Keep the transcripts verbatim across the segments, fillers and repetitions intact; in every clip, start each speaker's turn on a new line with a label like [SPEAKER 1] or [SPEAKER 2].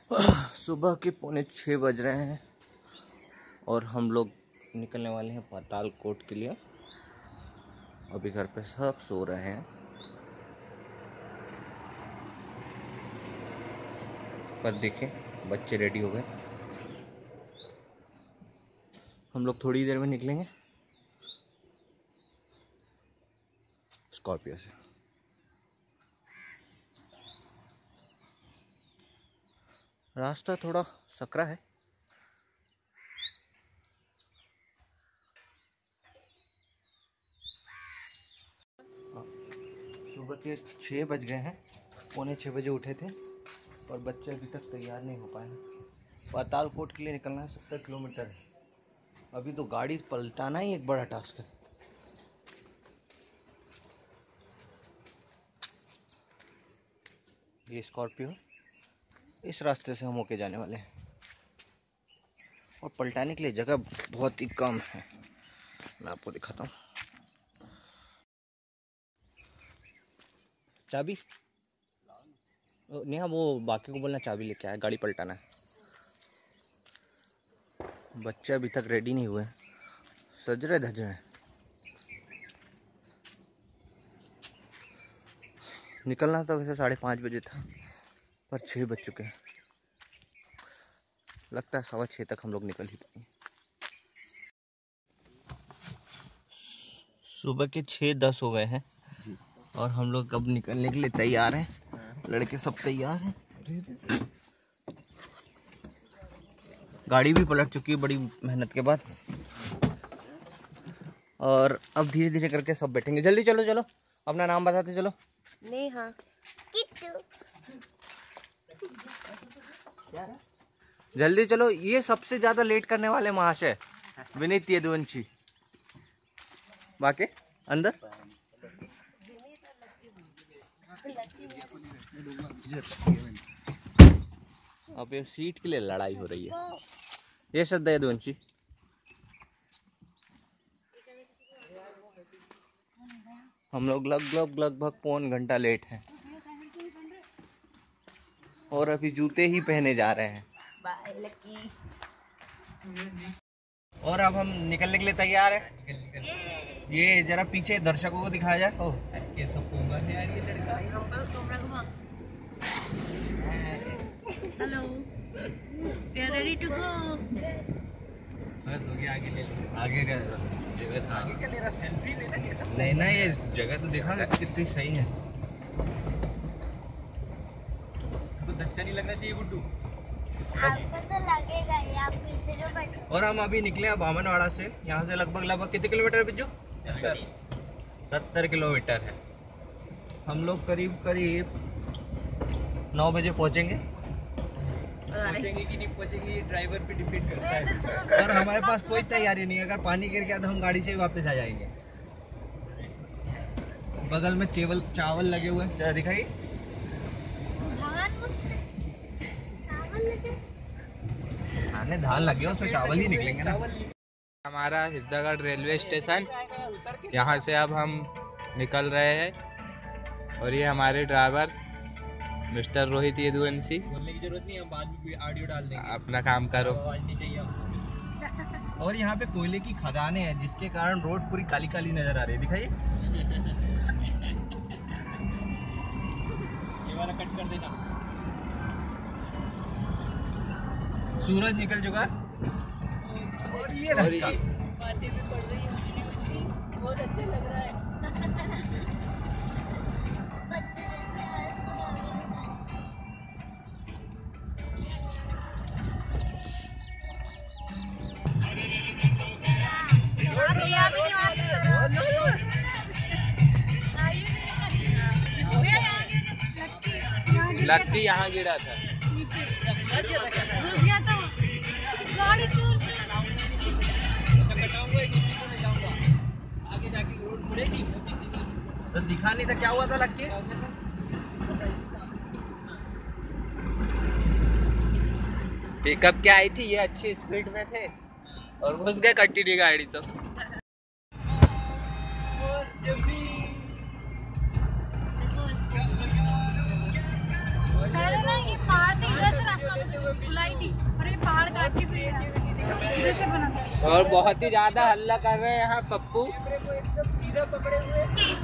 [SPEAKER 1] सुबह के पौने छः बज रहे हैं और हम लोग निकलने वाले हैं पातालकोट के लिए। अभी घर पे सब सो रहे हैं, पर देखें बच्चे रेडी हो गए। हम लोग थोड़ी देर में निकलेंगे स्कॉर्पियो से। रास्ता थोड़ा सकरा है। सुबह के छः बज गए हैं, पौने छः बजे उठे थे और बच्चे अभी तक तैयार नहीं हो पाए हैं। पातालकोट के लिए निकलना है, सत्तर किलोमीटर है। अभी तो गाड़ी पलटाना ही एक बड़ा टास्क है। ये स्कॉर्पियो, इस रास्ते से हम होके जाने वाले हैं और पलटाने के लिए जगह बहुत ही कम है। मैं आपको दिखाता हूँ। चाबी नेहा, वो बाकी को बोलना चाबी लेके आया, गाड़ी पलटाना है। बच्चे अभी तक रेडी नहीं हुए, सज रहे धज रहे। निकलना तो वैसे साढ़े पाँच बजे था, पर छः बज चुके हैं। लगता है सवा छः तक हम लोग निकल ही पाएंगे। सुबह के छः दस हो गए हैं और हम लोग अब निकलने के लिए तैयार हैं। लड़के सब तैयार हैं। गाड़ी भी पलट चुकी है बड़ी मेहनत के बाद, और अब धीरे धीरे करके सब बैठेंगे। जल्दी चलो चलो, अपना नाम बताते चलो।
[SPEAKER 2] नेहा, किट्टू,
[SPEAKER 1] जल्दी चलो। ये सबसे ज्यादा लेट करने वाले महाशय विनीत यदुवंशी। बाकी अंदर अब ये सीट के लिए लड़ाई हो रही है। ये श्रद्धा यदुवंशी। हम लोग लगभग लगभग पौन घंटा लेट हैं और अभी जूते ही पहने जा रहे हैं। और अब हम निकलने के लिए तैयार हैं। ये जरा पीछे दर्शकों को दिखाया जाए। ओह, ये सब घूमा है यार, ये लड़का।
[SPEAKER 2] Hello, we are ready to go.
[SPEAKER 1] बस हो गया, आगे ले लो। आगे का जगह था, आगे क्या ले रहा, सेल्फी लेना कैसा? नहीं ना, ये जगह तो देखा कितनी सही है। तो धक्का नहीं लगना चाहिए गुड्डू।
[SPEAKER 2] आपको तो लगेगा ही, आप पीछे जो बैठे।
[SPEAKER 1] और हम अभी निकले हैं बामनवाड़ा से। यहाँ से लगभग लगभग कितने किलोमीटर है बिज्जू? सत्तर किलोमीटर है। हम लोग करीब करीब नौ बजे पहुँचेंगे। पहुँचेंगे कि नहीं पहुँचेंगे ये ड्राइवर पे डिपेंड करता है। और हमारे पास कोई तैयारी नहीं है, अगर पानी गिर गया तो हम गाड़ी से ही वापस आ जाएंगे। बगल में चावल चावल लगे हुए हैं, जरा दिखाइए। खाने धान लगे हो, उसमें चावल ही निकलेंगे ना।
[SPEAKER 3] हमारा हिरदागढ़ रेलवे स्टेशन, यहाँ से अब हम निकल रहे हैं और ये हमारे ड्राइवर मिस्टर रोहित यदुवंशी।
[SPEAKER 1] बोलने की जरूरत नहीं है, हम बाद में ऑडियो डाल देंगे।
[SPEAKER 3] अपना काम करो।
[SPEAKER 1] आवाज नहीं चाहिए। और यहाँ पे कोयले की खदानें हैं, जिसके कारण रोड पूरी काली काली नजर आ रही है। दिखाइए। ये वाला कट कर देना। सूरज निकल चुका और ये
[SPEAKER 3] और ये
[SPEAKER 2] पार्टी भी पड़ रही है, बहुत अच्छा लग रहा है।
[SPEAKER 3] लट्टी यहाँ गिरा था।
[SPEAKER 1] आगे जाके रोड मुड़ेगी तो दिखा नहीं था क्या हुआ था लक्की।
[SPEAKER 3] पिकअप क्या आई थी, ये अच्छी स्पीड में थे और घुस गए कट्टी गाड़ी तो।
[SPEAKER 2] पहले ना ये पार से इधर से रास्ता
[SPEAKER 3] और बहुत ही ज्यादा हल्ला कर रहे हैं यहाँ पप्पू। एकदम सीधा पकड़े हुए।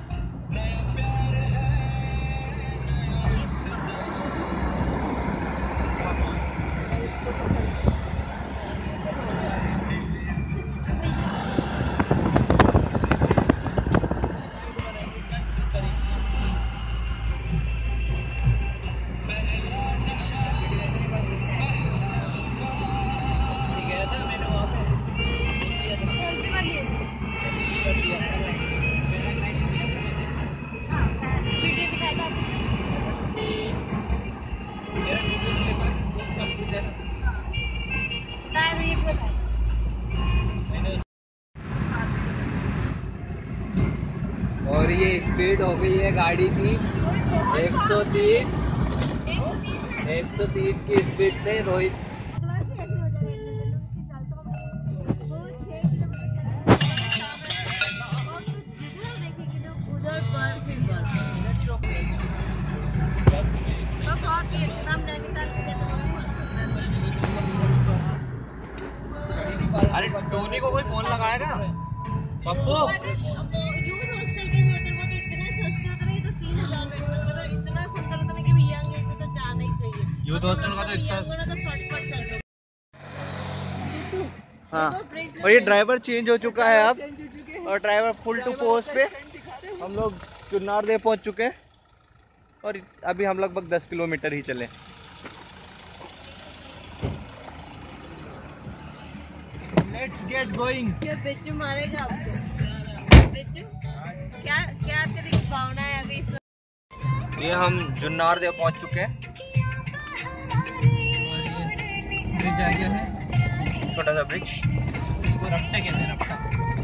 [SPEAKER 3] और ये स्पीड हो गई है गाड़ी की एक सौ तीस एक सौ तीस की स्पीड से रोहित।
[SPEAKER 1] अरे टोनी को कोई फोन लगाएगा पप्पू? यूथ हॉस्टल का तो इतना। हाँ, और ये ड्राइवर चेंज हो चुका है अब, और ड्राइवर फुल टू पोस्ट पे। हम लोग चुन्नार देव पहुंच चुके हैं और अभी हम लगभग दस किलोमीटर ही चले। Let's get going.
[SPEAKER 4] क्या बेचू मारेगा आपको? बेचू क्या क्या तेरी भावना है अभी?
[SPEAKER 1] ये हम जुन्नार देव पहुंच चुके हैं। ब्रिज आ गया है, छोटा सा ब्रिज, इसको रफ्ता कहते हैं, रफ्ता।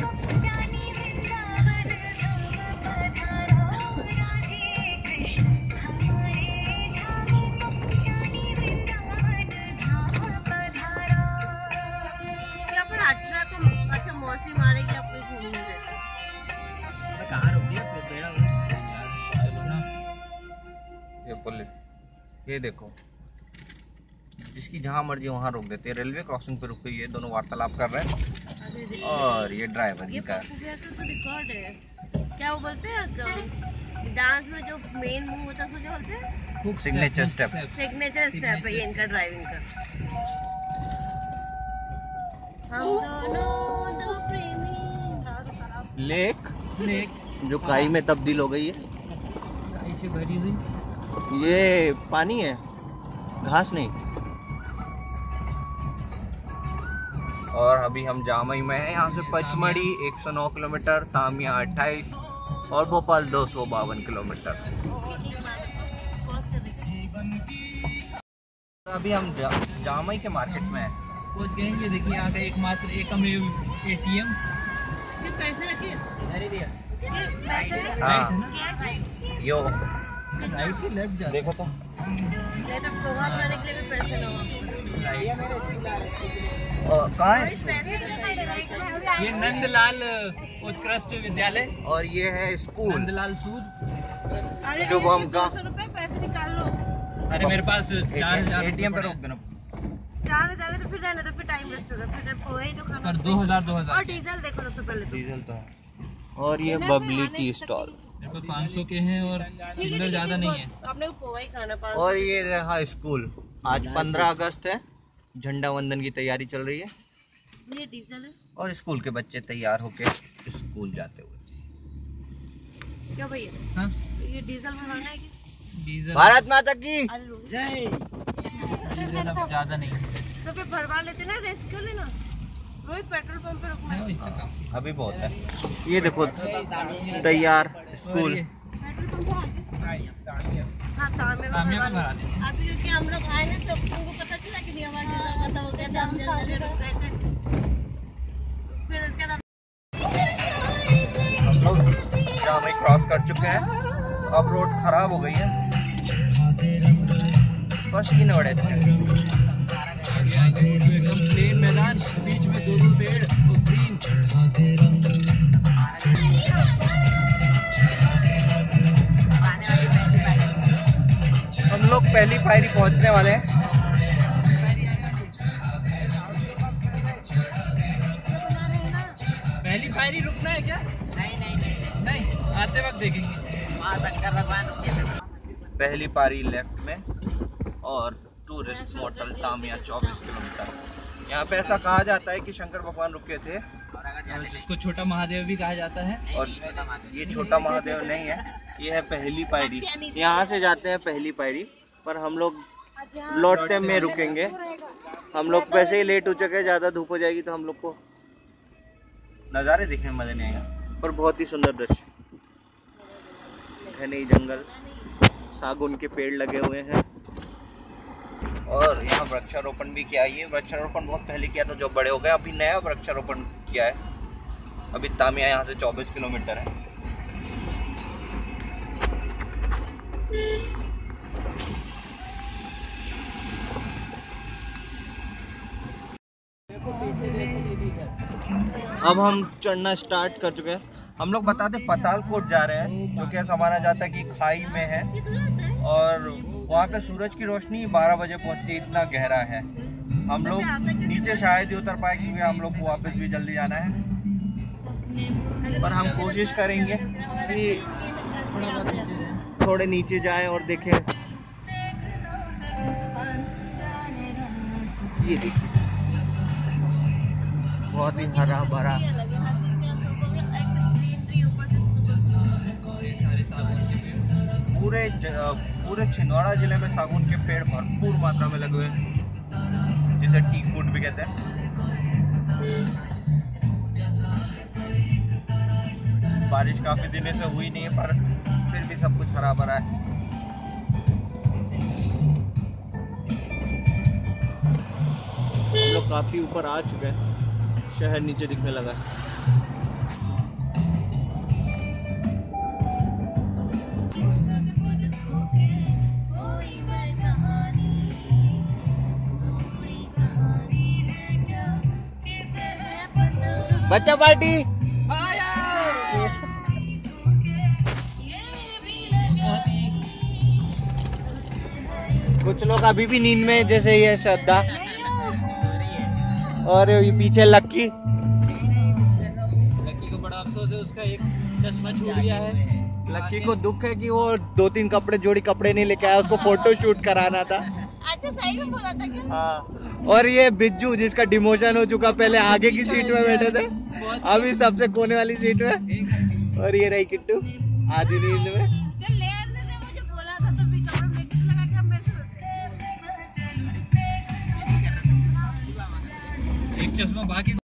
[SPEAKER 4] अच्छा मौसी मारेगी आपको घूमने से।
[SPEAKER 1] कहाँ रुक गया? ये पुलिस, ये देखो, जिसकी जहाँ मर्जी वहाँ रोक देते हैं। रेलवे क्रॉसिंग पे रुके ये दोनों वार्तालाप कर रहे हैं, और ये ड्राइवर
[SPEAKER 4] ये
[SPEAKER 1] का
[SPEAKER 4] तो रिकॉर्ड है। क्या वो बोलते हैं डांस में जो मेन मूव होता है उसको क्या बोलते हैं?
[SPEAKER 1] Signature step.
[SPEAKER 4] सिग्नेचर स्टेप है ये इनका ड्राइविंग का। हम दोनों दो प्रेमी।
[SPEAKER 1] लेक लेक जो काई में तब्दील हो गई है, काई से भरी हुई। ये पानी है, घास नहीं। और अभी हम जामई में हैं। यहाँ से पचमढ़ी एक सौ नौ किलोमीटर, तामिया अट्ठाईस और भोपाल दो सौ बावन किलोमीटर। अभी हम जा, जामई के मार्केट में हैं।
[SPEAKER 5] पहुंच गए। ये देखिए यहाँ का एकमात्र एकमेव एटीएम।
[SPEAKER 4] ये पैसे रखिए।
[SPEAKER 5] अरे दिया।
[SPEAKER 1] हाँ, यो
[SPEAKER 5] राइट की लेफ्ट जा।
[SPEAKER 1] देखो तो
[SPEAKER 4] नहीं तो पोहा बनाने के लिए भी पैसे ना हो।
[SPEAKER 1] कहाँ है?
[SPEAKER 5] ये नंदलाल उत्कृष्ट विद्यालय,
[SPEAKER 1] और ये है स्कूल
[SPEAKER 5] नंदलाल सूद।
[SPEAKER 1] शुभम का।
[SPEAKER 4] दो सौ रुपए पैसे निकाल लो।
[SPEAKER 5] अरे मेरे पास चार हजार
[SPEAKER 1] एटीएम पे रोक देना।
[SPEAKER 4] चार हजार तो फिर रहने तो फिर टाइम वेस्ट होगा। फिर पोहा ही तो खाना।
[SPEAKER 5] पर दो हजार दो
[SPEAKER 4] और
[SPEAKER 5] हजार
[SPEAKER 4] डीजल देखो सबसे पहले तो।
[SPEAKER 1] डीजल तो है। और ये बबली टी स्टॉल।
[SPEAKER 5] मेरे पास पाँच सौ के हैं और चिल्लर ज्यादा नहीं है।
[SPEAKER 4] आपने को पोहा ही खाना पड़ा।
[SPEAKER 1] और ये रहा स्कूल। आज पंद्रह अगस्त है, झंडा वंदन की तैयारी चल रही है।
[SPEAKER 4] ये डीजल है।
[SPEAKER 1] और स्कूल के बच्चे तैयार होके स्कूल जाते हुए।
[SPEAKER 4] क्या भैया?
[SPEAKER 5] हाँ?
[SPEAKER 4] ये डीजल भरवाना है क्या?
[SPEAKER 5] डीजल
[SPEAKER 1] भारत माता की
[SPEAKER 4] जय।
[SPEAKER 5] डीजल अब ज्यादा नहीं है।
[SPEAKER 4] तो फिर भरवा लेते ना, रेस्ट कर लेना। रोहित पेट्रोल पंप पे रुकना है।
[SPEAKER 5] इतना काम।
[SPEAKER 1] अभी बहुत है। ये देखो तैयार स्कूल।
[SPEAKER 4] पेट्रोल पंप पे आगे। हाँ तामिया में
[SPEAKER 5] तामिया में
[SPEAKER 4] भरवा
[SPEAKER 5] भरा
[SPEAKER 4] लेते।
[SPEAKER 5] दें।
[SPEAKER 4] अभी क्योंकि हम लोग आए ना तब तुमको पता चला कि नहीं हमारा डीजल खत्म हो गया था, हम जल्दी रुक गए थे। फिर उसके बाद
[SPEAKER 1] हम लोग जामई क्रॉस कर चुके हैं। अब रोड खराब हो गई है, बस कितने बड़े थे।
[SPEAKER 5] एकदम प्लेन मैदान, बीच में दो दो पेड़ और ग्रीन।
[SPEAKER 1] हम लोग पहली पायरी पहुंचने वाले हैं।
[SPEAKER 5] आते वक्त देखेंगे।
[SPEAKER 4] वहाँ शंकर भगवान
[SPEAKER 1] पहली पारी लेफ्ट में और टूरिस्ट होटल तामिया चौबीस किलोमीटर। यहाँ पे ऐसा कहा जाता है कि शंकर भगवान रुके थे,
[SPEAKER 5] जिसको छोटा महादेव भी कहा जाता है।
[SPEAKER 1] और ये छोटा महादेव नहीं है, ये है पहली पायरी। यहाँ से जाते हैं पहली पायरी, पर हम लोग लौटते में रुकेंगे। हम लोग वैसे ही लेट हो चुके, ज्यादा धूप हो जाएगी तो हम लोग को नज़ारे देखने में मजा नहीं आएगा। पर बहुत ही सुंदर दृश्य, घने जंगल, सागुन के पेड़ लगे हुए हैं, और यहाँ वृक्षारोपण भी किया। ये वृक्षारोपण बहुत पहले किया था, जो बड़े हो गए, अभी नया वृक्षारोपण किया है। अभी तामिया यहाँ से चौबीस किलोमीटर है। अब हम चढ़ना स्टार्ट कर चुके हैं। हम लोग बताते पतालकोट जा रहे हैं, जो कि ऐसा माना जाता है कि खाई में है, और वहाँ पे सूरज की रोशनी बारह बजे पहुंचती, इतना गहरा है। हम लोग नीचे शायद ही उतर पाए, क्योंकि हम लोग को वापस भी जल्दी जाना है, पर हम कोशिश करेंगे कि थोड़े नीचे जाएं और देखें। ये देखिए, बहुत ही हरा भरा, पूरे पूरे छिंदवाड़ा जिले में सागौन के पेड़ भरपूर मात्रा में लगे हुए हैं, जिसे टीक वुड भी कहते हैं। बारिश काफी दिनों से हुई नहीं है, पर फिर भी सब कुछ हरा भरा है। हम लोग काफी ऊपर आ चुके हैं, शहर नीचे दिखने लगा है। बच्चा पार्टी कुछ लोग अभी भी नींद में, जैसे ये श्रद्धा और ये पीछे लक्की।
[SPEAKER 5] लक्की को बड़ा अफसोस है, उसका एक चश्मा छूट गया है।
[SPEAKER 1] लक्की को दुख है कि वो दो तीन कपड़े जोड़ी कपड़े नहीं लेके आया, उसको फोटो शूट कराना था।
[SPEAKER 4] अच्छा सही में बोला था क्या?
[SPEAKER 1] हाँ, और ये बिज्जू जिसका डिमोशन हो चुका, पहले आगे की सीट में बैठे थे, अभी सबसे कोने वाली सीट में, और ये रही किट्टू आधी नींद में।
[SPEAKER 4] मुझे बोला था तो भी कपड़े में लगा के मेरे से
[SPEAKER 5] एक चश्मा बाकी